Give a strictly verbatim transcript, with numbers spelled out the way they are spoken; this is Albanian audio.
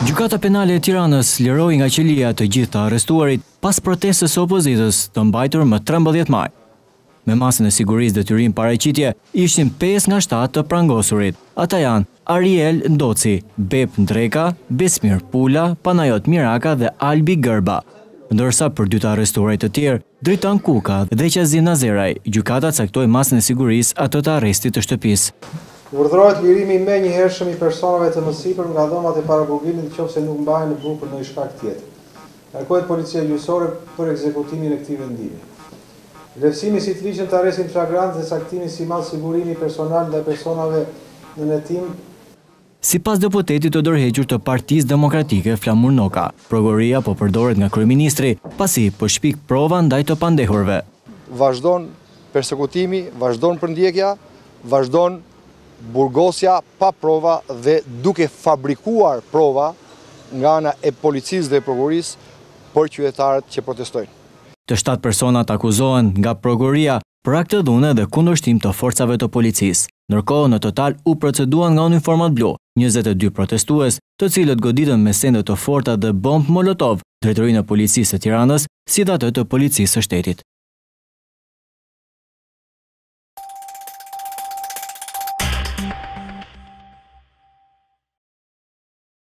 Gjykata Penale e Tiranës liroi nga qelia të gjithë të arrestuarit pas protestës së opozitës të mbajtur më trembëdhjetë maj. Me masën e sigurisë detyrim paraqitje ishin pesë nga shtatë të prangosurit. Ata janë Ariel Ndoci, Bep Ndreka, Besmir Pula, Panajot Miraka dhe Albi Gërba. Ndërsa për dy të arrestuarit të tjerë, Dritan Kuka dhe Qazin Nazeraj, gjykata caktoi masën e sigurisë atë të arrestit të shtëpisë. Urdhërohet lirimi më njëhershëm i personave të mësipër nga dhomat e paraburgimit nëse nuk mbahen në burg për ndonjë shkak tjetër. Kërkohet policia gjyqësore për ekzekutimin e këtij vendimi. Vlerësimi si të ligjën të arrestin flagrant dhe caktimi si madh sigurimi personal ndaj personave në netim. Sipas deputetit të dorëhequr të Partisë Demokratike Flamur Noka, prokuroria po përdoret nga kryeministri pasi po shpik prova ndaj të pandehurve. Vazhdon persekutimi, vazhdon përndjekja, vazhdon burgosja pa prova dhe duke fabrikuar prova nga ana e policisë dhe prokurorisë për qytetarët që protestojnë. Të shtatë personat akuzohen nga prokuroria për akt të dhune dhe kundërshtim të forcave të policisë. Ndërkohë në total u proceduan nga uniformat blu, njëzet e dy protestues, të cilët goditën me sende të forta dhe bombë molotov, drejtorinë e policisë së Tiranës, si dhe atë të policisë së shtetit.